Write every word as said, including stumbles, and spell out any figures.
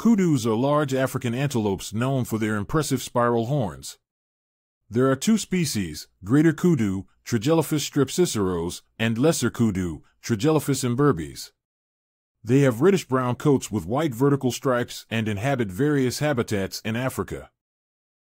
Kudus are large African antelopes known for their impressive spiral horns. There are two species, Greater Kudu, Trigelaphus strepsiceros, and Lesser Kudu, Trigelaphus imberbes. They have reddish-brown coats with white vertical stripes and inhabit various habitats in Africa.